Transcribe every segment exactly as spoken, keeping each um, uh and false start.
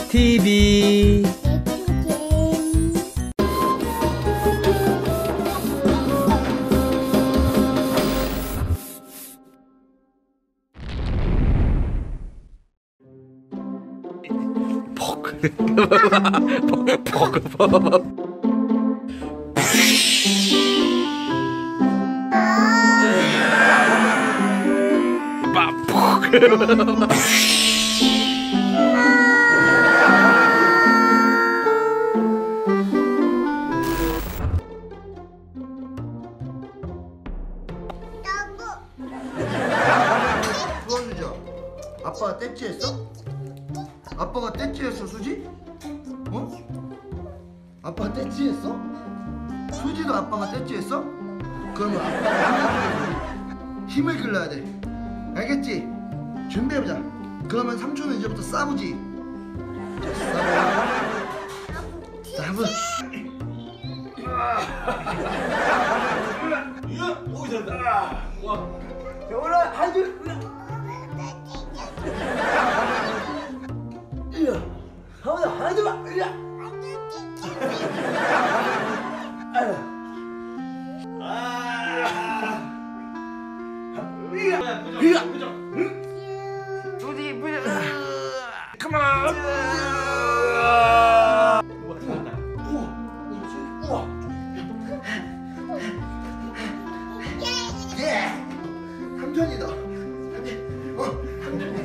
티비. 도와주자. 아빠가 떼찌했어? 아빠가 떼찌했어, 수지? 어? 아빠가 떼찌했어? 수지도 아빠가 떼찌했어? 그러면 아빠가 힘을 길러야 돼. 알겠지? 준비해보자. 그러면 삼촌은 이제부터 싸우지. 자, 싸우. 싸우. 오, 잘한다. 와. 겨울아, 아주. 이야, 하우야, 하지 마. 이야. 아유. 아. 이야, 이야. 수지, 부자. 컴온. 우와, 잘한다. 우와, 우와. 예. 삼촌이다. 어, 삼촌이.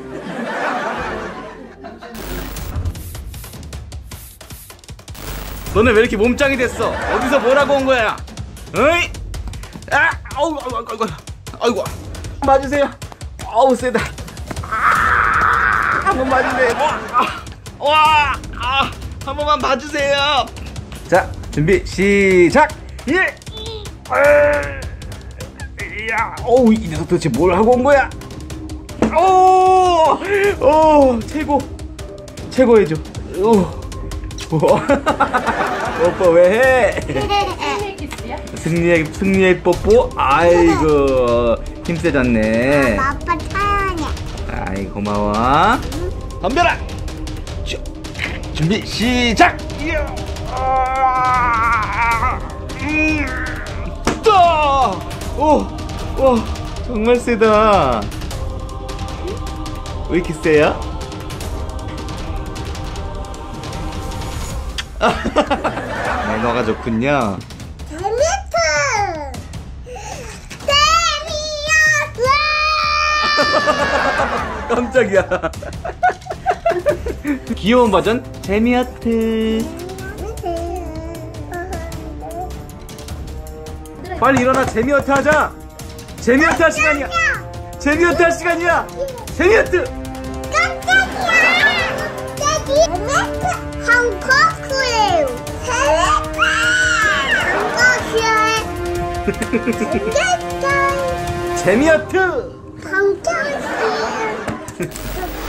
너네 왜 이렇게 몸짱이 됐어? 어디서 뭐라고 온 거야? 어이? 아! 아우, 아이고, 아이고, 아이고, 아이고. 맞으세요. 아우, 세다. 아! 한 번 맞으세요. 와! 아! 와! 아! 한 번만 봐주세요. 자, 준비, 시작! 예! 야! 어우, 이 녀석 도대체 뭘 하고 온 거야? 오! 오! 최고! 최고 해줘. 오! 뽀뽀 왜 해? 승리의 승리의 뽀뽀. 아이고 힘세졌네. 아빠 사랑해. 아이 고마워. 덤벼라. 준비 시작. 음. 오, 와 정말 세다. 왜 이렇게 세요? 매너가 좋군요. 재밌어. 재미없어. 깜짝이야. 귀여운 버전 재미하트. 빨리 일어나. 재미하트 하자. 재미하트 할 시간이야. 재미하트 할 시간이야. 재미하트. 깜짝이야. 재미없어. 한국이에요. 재밌어. 재미하트. 한국이에요.